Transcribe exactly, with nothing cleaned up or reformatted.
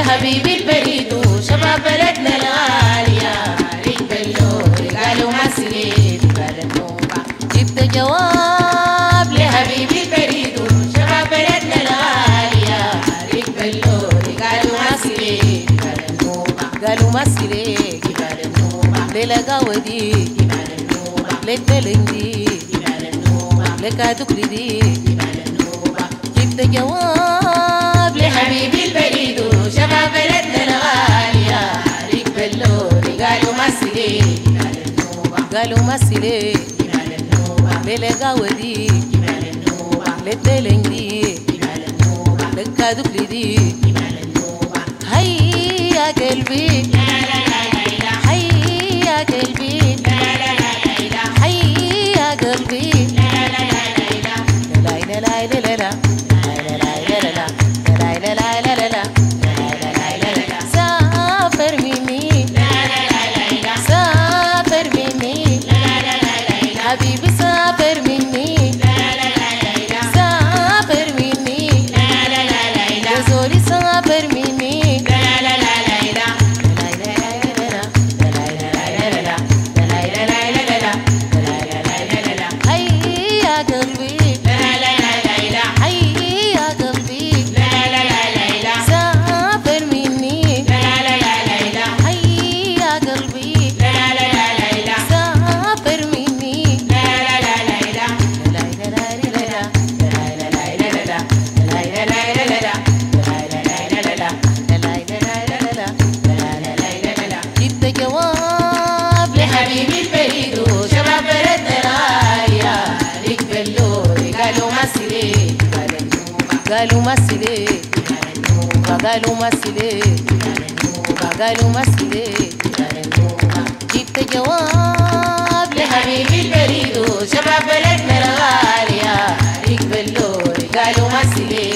لحبيبي البريد وشباب بلدنا الغالية ركب اللوري قالوا مسلي جبال النوبة. جبت جواب لحبيبي البريد وشباب بلدنا الغالية ركب اللوري قالوا مسلي جبال النوبة. قالوا مسلي جبال النوبة. للقاودي جبال النوبة. للدلنجي جبال النوبة. لكادوكليدي جبال النوبة. جبت جواب لحبيبي البريد وشباب بلدنا الغالية ركب اللوري قالوا مسلي جبال النوبة. قالوا مسلي جبال النوبة. للقاودي جبال النوبة. للدلنجي جبال النوبة. لكادوكليدي جبال النوبة. هيا قلبي لا لا لا لا هيا قلبي لا لا لا لا هيا قلبي لا لا لا لا لا لا لا لا حبيبي سافر مني لا لا لا لا سافر مني لا لا لا لا زولي سافر مني لا لا لا لا هيا قلبي لا لا لا لا هيا قلبي لا لا لا لا سافر مني لا لا لا لا هيا قلبي لا لا لا لا سافر مني جبت جواب لحبيبي البريد وشباب بلدنا الغالية ركب اللوري قالوا مسلي جبال النوبة. قالوا مسلي جبال النوبة. قالوا مسلي جبال النوبة. قالوا مسلي جبال النوبة. جبت جواب لحبيبي البريد وشباب بلدنا الغالية ركب اللوري قالوا مسلي